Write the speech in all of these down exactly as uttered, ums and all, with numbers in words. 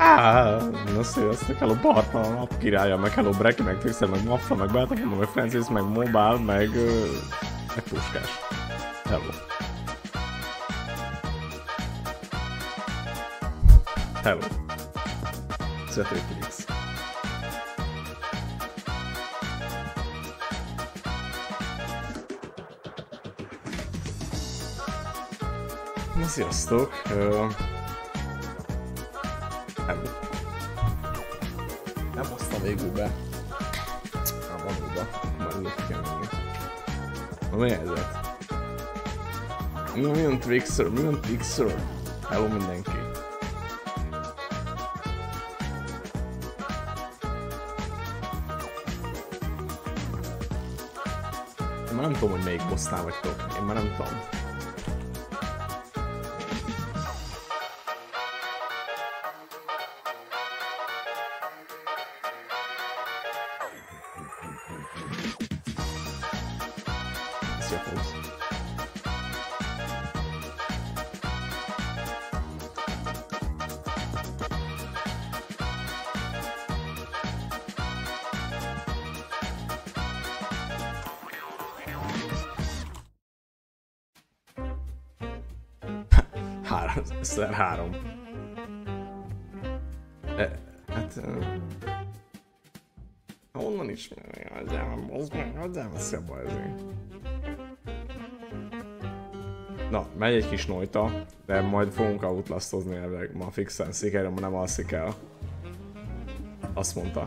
Áááá, na sziasztok, hello Bartna, a nap királya, meg hello Breki, meg Trixer, meg Maffa, meg Beltafon, meg Francis, meg Mobile, meg... Uh, meg Puskás. Hello. Hello. Zetőtrix. Na sziasztok. Uh, hello. Nem hoztam végül be. A manóba. Már úgy kell menni. Na mi helyzet? Mi van Trixer? Mi van Trixer? Hello mindenki. Én már nem tudom, hogy melyik bossnál vagytok. Én már nem tudom. Szer három. E, hát... Uh, honnan ismerni? Adjál, bozd meg, adjál, veszi a bajzé. Na, megy egy kis nojta, de majd fogunk outlastozni elvileg ma fixen. Szikerre ma nem alszik el. Azt mondta.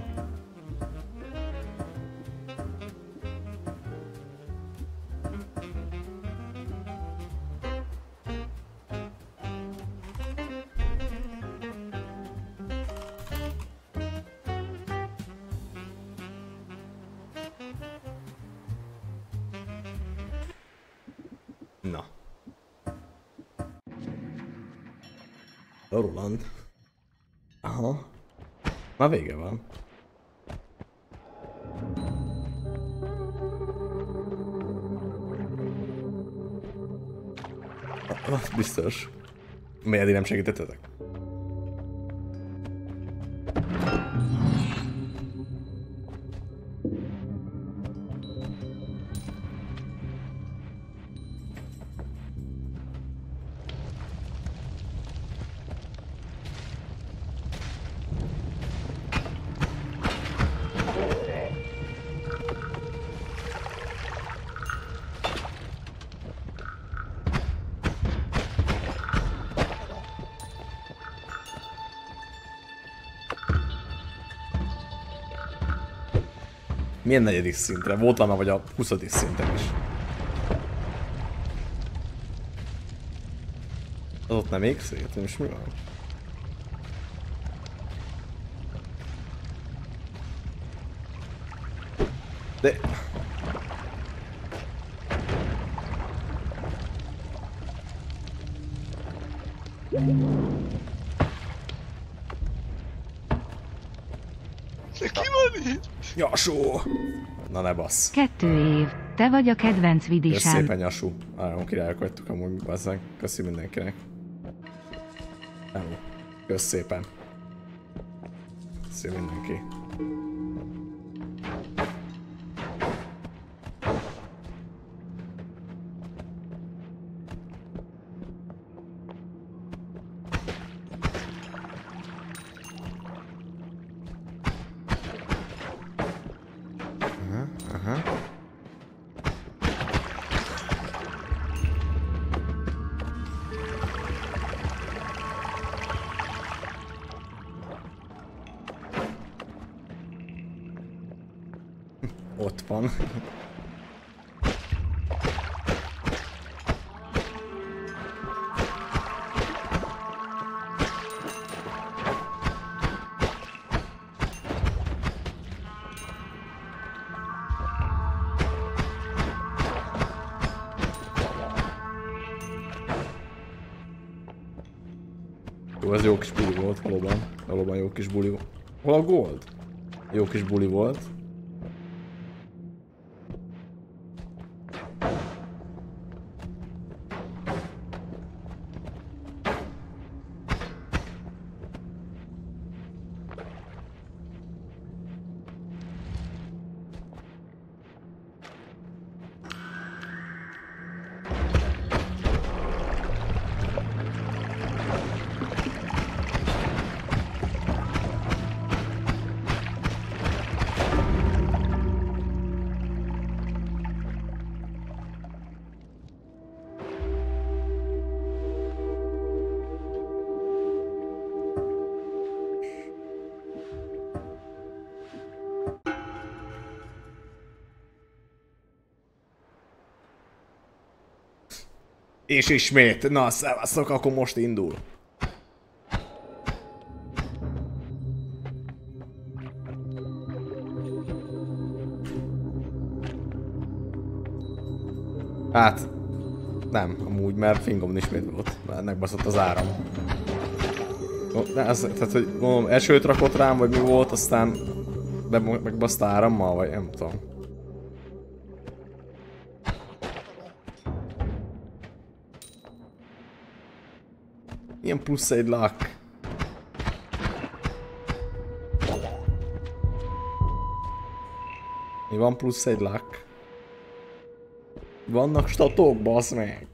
Na. Roland. Aha. Már vége van. Ah, biztos. Miért eddig nem segítettetek? Milyen negyedik szintre? Voltam már vagy a huszadik szinten is. Az ott nem ég szét? Most mi van? De... De ki van itt? Nyasó! Na ne bassz. Kettő év. Te vagy a kedvenc Kösz vidisem. szépen, Nyasú. Nagyon királyok vagytok amúgy, bazzánk. Köszi mindenkinek. Hello. Kösz szépen. Köszi mindenki. Ott van. Jó, ez jó kis buli volt, valóban. Valóban jó kis buli volt. Hol a gold? Jó kis buli volt. És ismét, na szevasztok, akkor most indul. Hát, nem, amúgy, mert fingom ismét volt, mert megbaszott az áram. De ez, tehát, hogy mondom, esőt rakott rám, vagy mi volt, aztán be, megbaszta árammal, vagy nem tudom. Ilyen plusz egy luck. Mi van plusz egy luck? Vannak statok, basz meg!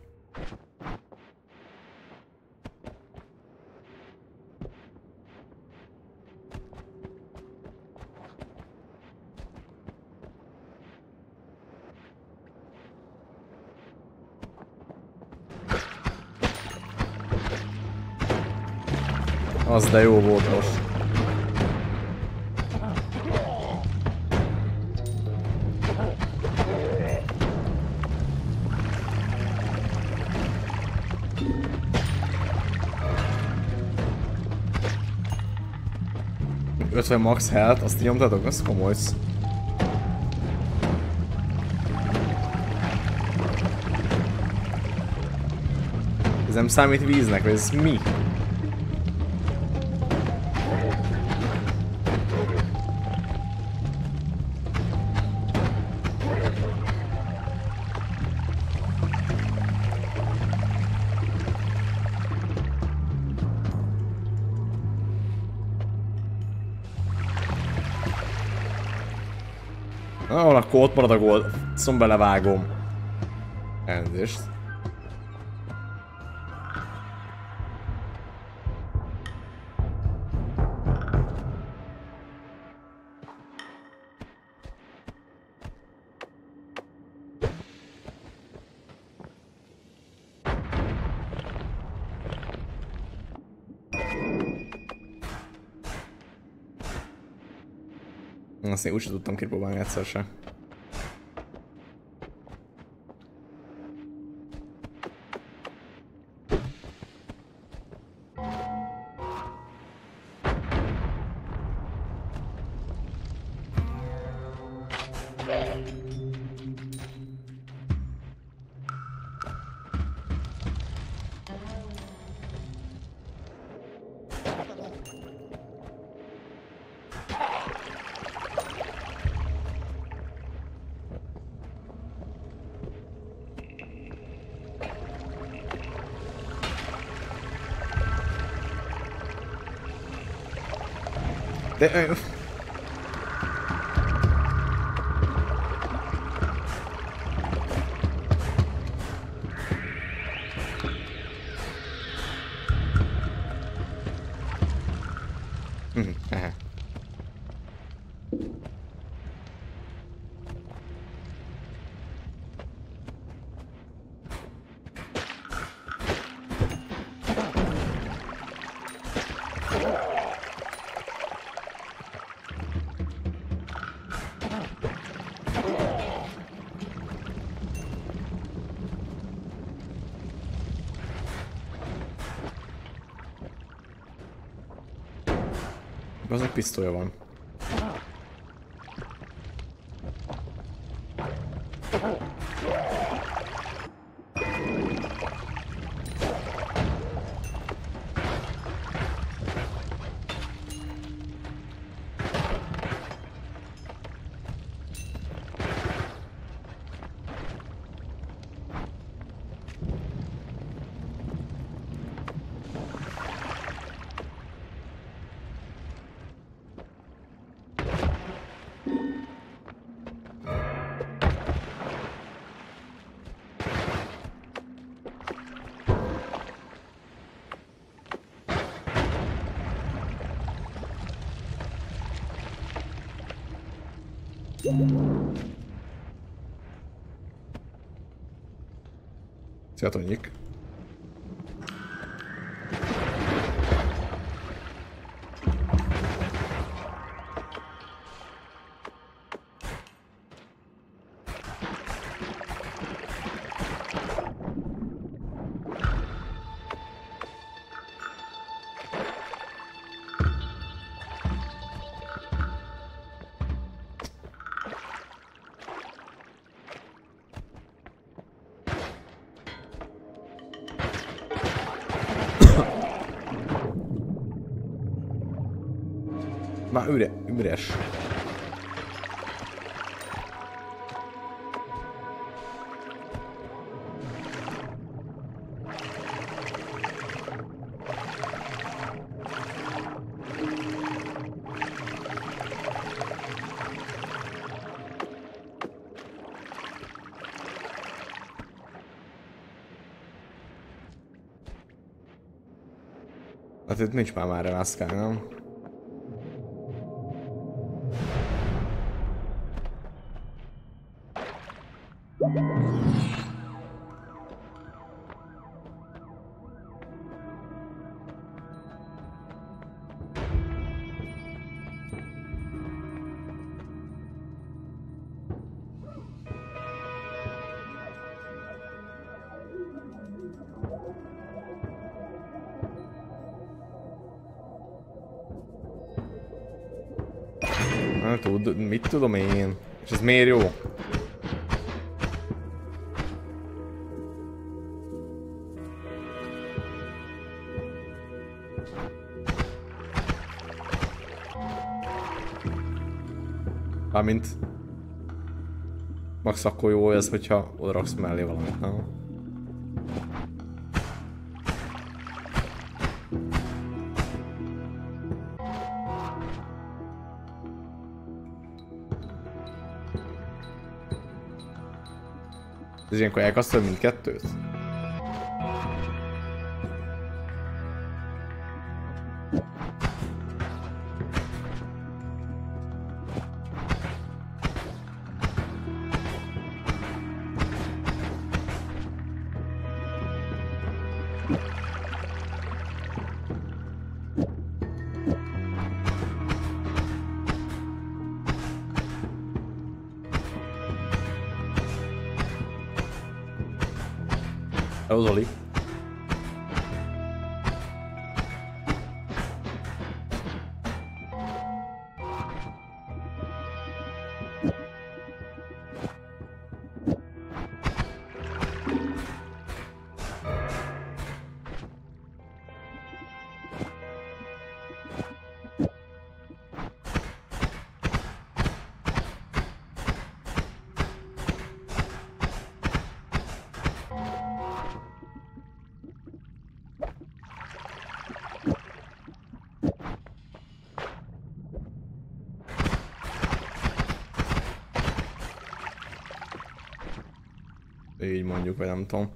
Az de jó volt most. ötven max health, azt nyomtatok? Az komoly. Ez nem számít víznek, vagy ez mi? Ah, akkor ott marad a gold. Szóval belevágom. Elnézést. Azt én úgysem tudtam kipróbálni egyszer sem. De... Mhm, aha. Az egy pisztolya van. Szia, Tonyik. Már üre, üres. Hát itt nincs már már remászkál, nem? Nem tud, mit tudom én? És ez miért jó? Mármint... Max akkor jó ez, hogyha oda raksz mellé valamit, nem? Ez ilyenkor elkasztol mindkettőt? Hello, Zoli. Így mondjuk, vagy nem tudom.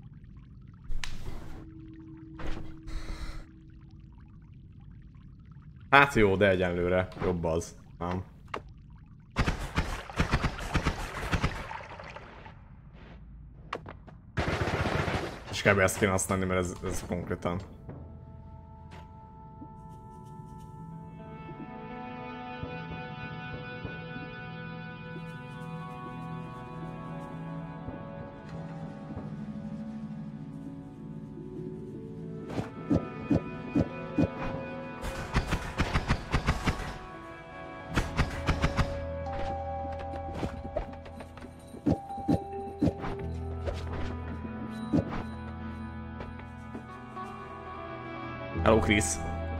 Hát jó, de egyenlőre jobb az. Nem. És kb. Ezt kéne használni, mert ez, ez konkrétan. Hello, Chris.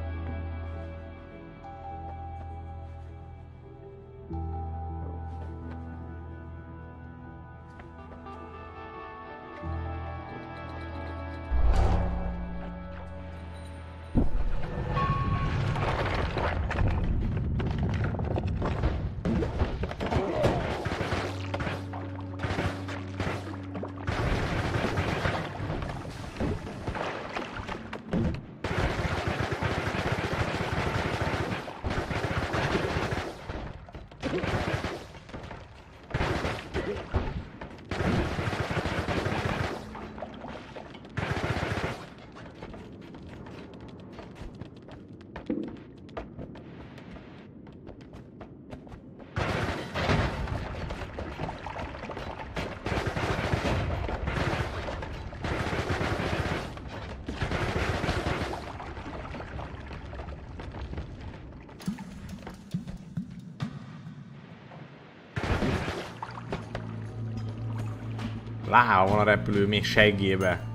Láha van a repülő még seggébe.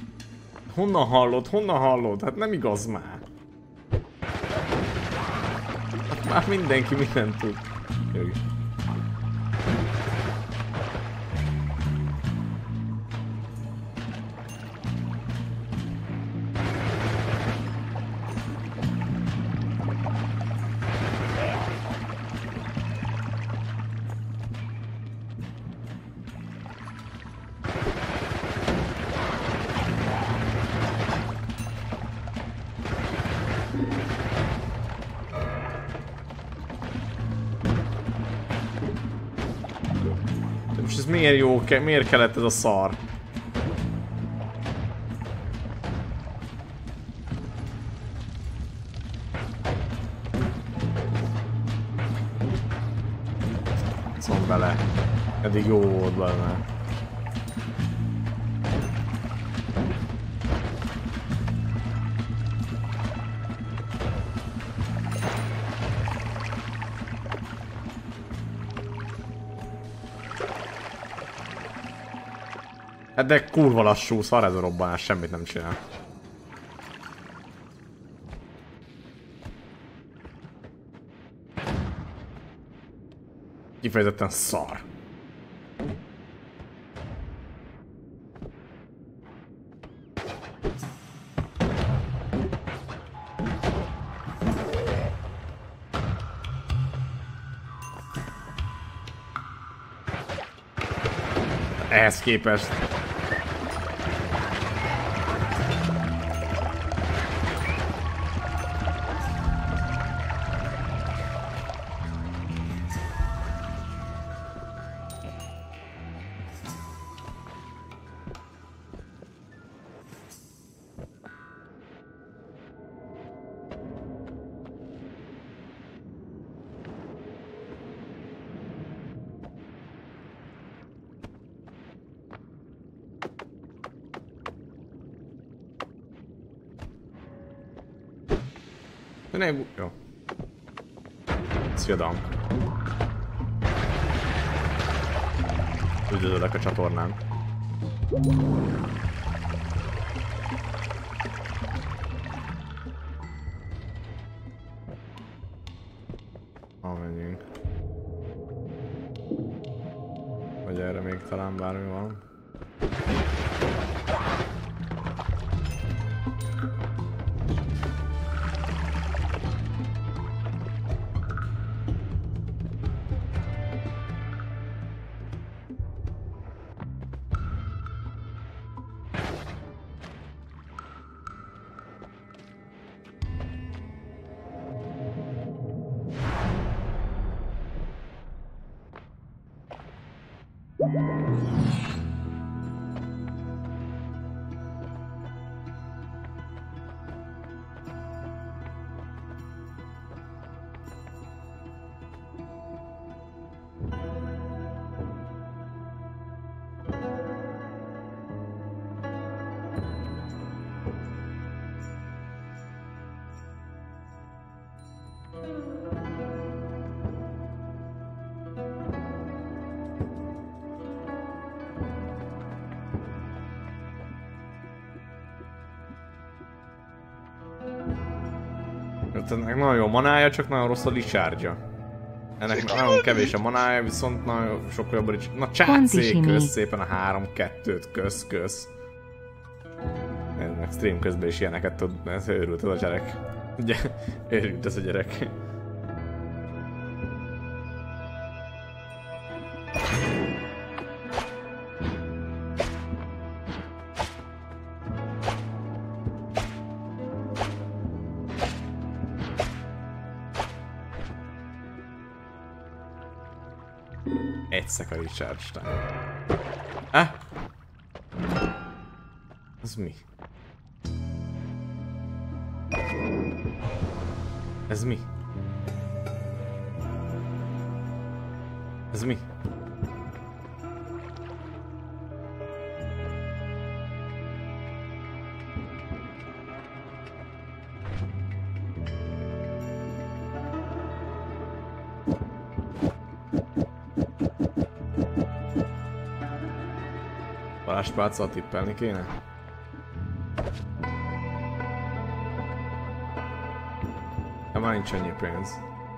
Honnan hallod? Honnan hallod? Hát nem igaz már. Már mindenki mindent tud. Jöjj. Most ez miért jó? Miért kellett ez a szar? Szom bele. Eddig jó volt benne. Hát de kurva lassú, szar ez a robbanás, semmit nem csinál. Kifejezetten szar. Ehhez képest. De nem... Jó. Szia, Dank. Üdvözöllek a csatornán. Ha menjünk. Vagy erre még talán bármi van. Ennek nagyon jó manája, csak nagyon rossz a recharge-ja. Ennek nagyon kevés a manája, viszont nagyon sokkal jobb a recharge. Na csácék, kösz szépen a három kettőt, kösz, kösz. Ennek stream közben is ilyeneket tud, ez őrült ez a gyerek. Ugye, őrült ez a gyerek. Egy szek a recharge time. Ah? Ez mi? Ez mi? Ez mi? Varázspálccal tippelni kéne? De már nincs annyi pénz.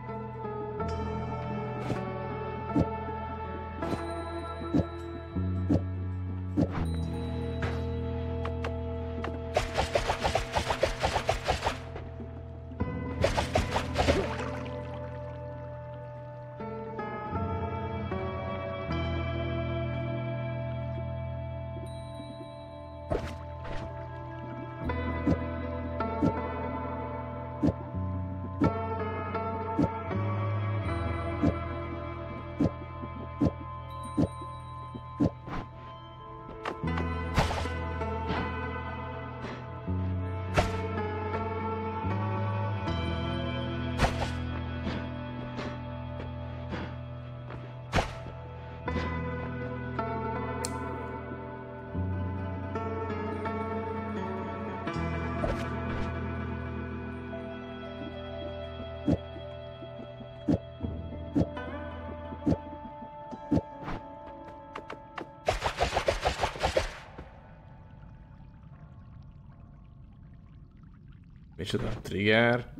micsoda? Trigger.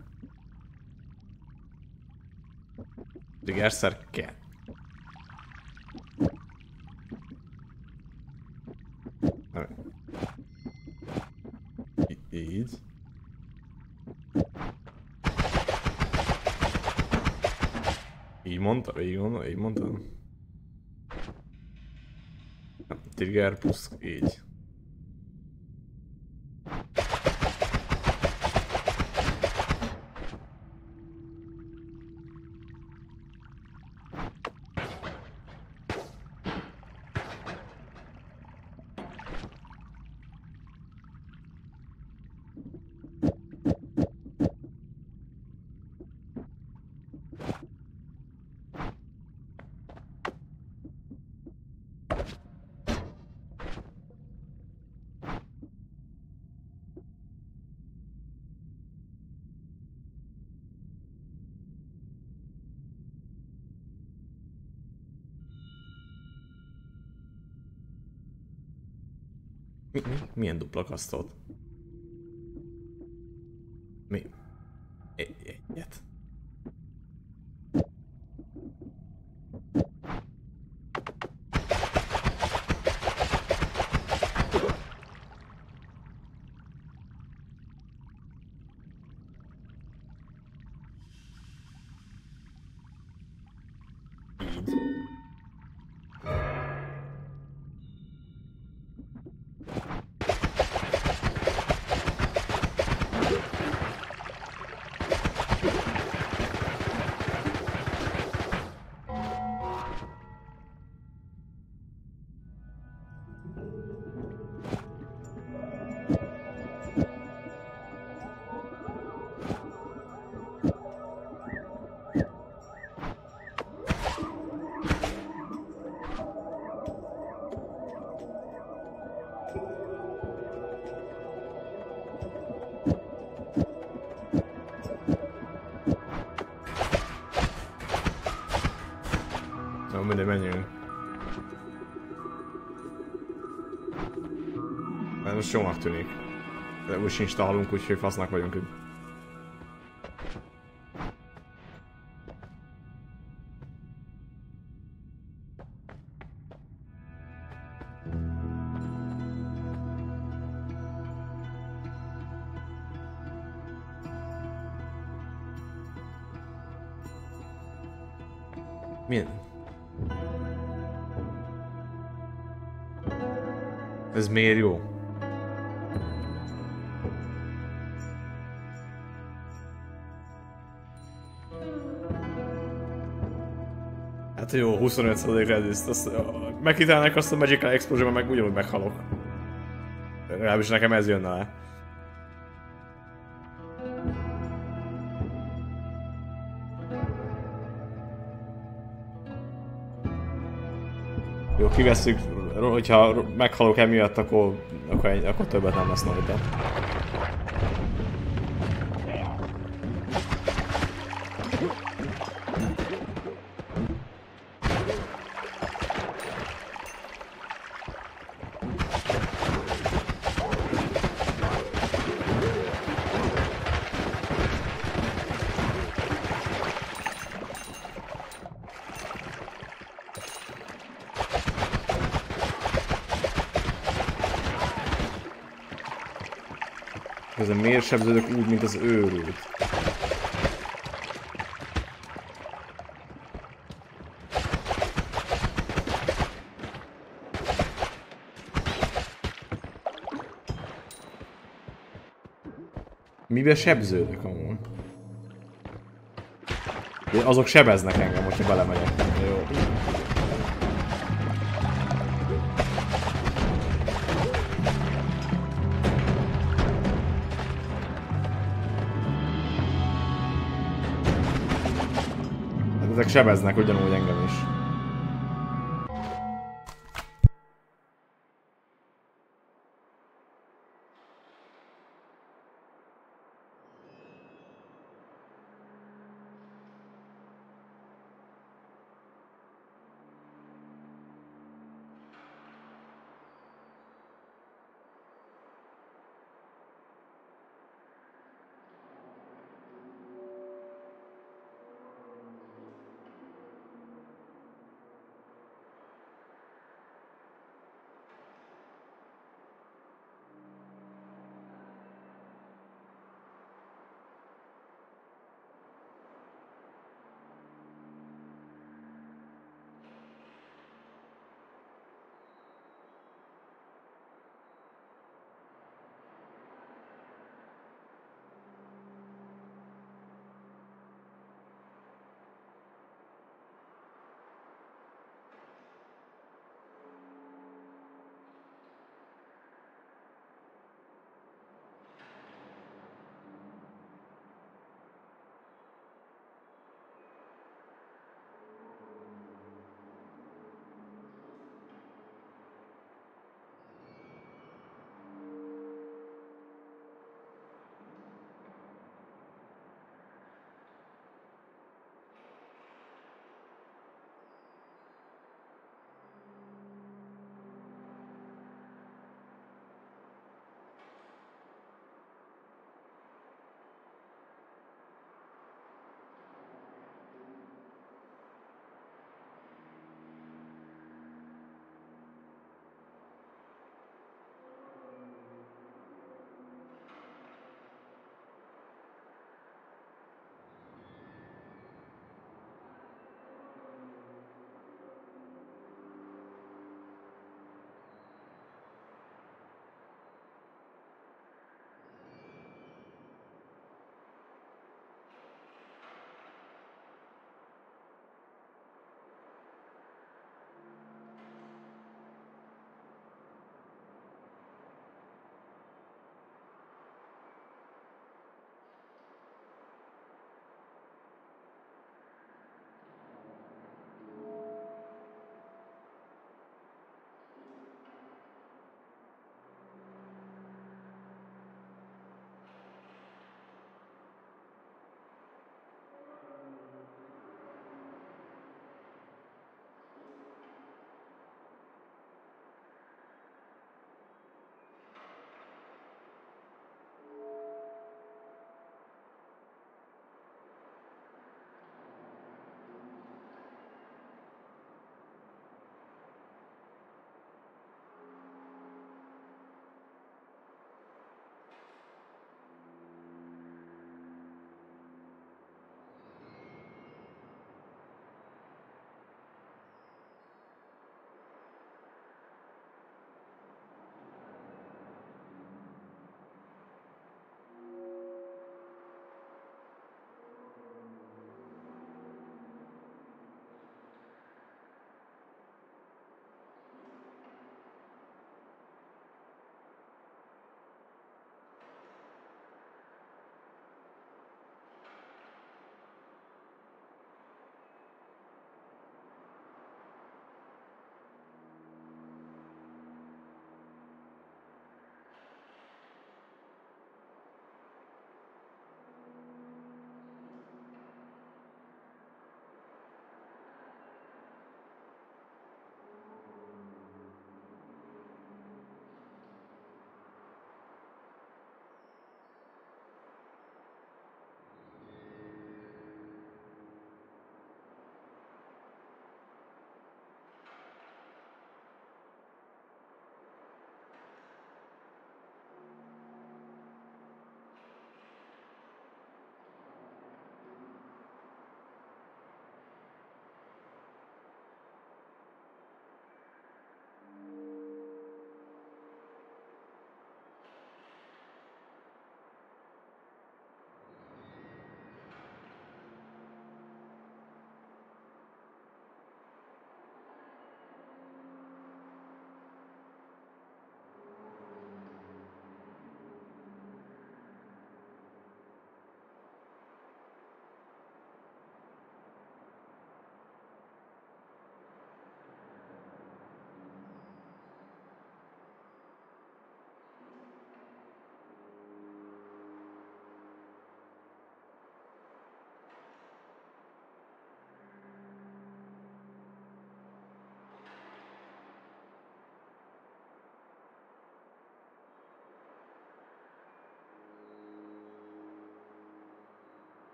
Trigger szer így. Így mondta, így mondta, így mondta. Trigger plusz így. Mi, mi? Milyen dupla kasztot? Mi? Egy, egyet. Így. Na, mindegy, menjünk. Ez most jónak tűnik. De úgy sincs találunk, úgyhogy fasznak vagyunk itt. Milyen? Ez miért jó? Hát jó, huszonöt százalék resist, azt megkitálnak azt a Magical Explosion-ban, meg ugyanúgy meghalok. Legalábbis nekem ez jönne le. Jó, kivesszük, hogyha meghalok emiatt, akkor, akkor, egy, akkor többet nem lesz rajta. Közben miért sebződök úgy, mint az őrült? Mivel sebződök amúgy? Azok sebeznek engem, hogyha belemegyek. Jó. Ezek sebeznek ugyanúgy engem is.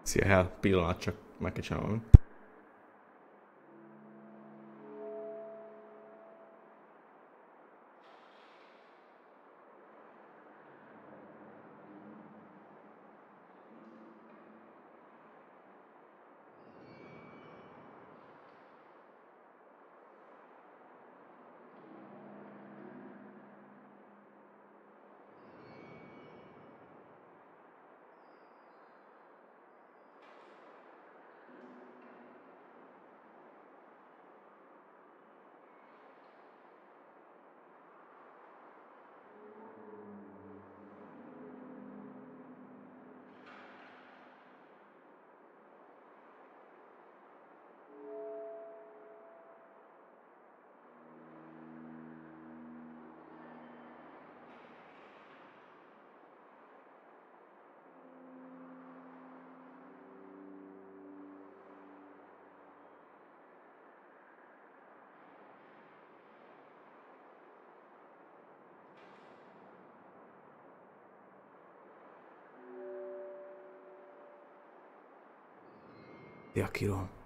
Szia, hell, pillanat, csak meg kell csinálni. Ja, Kiro.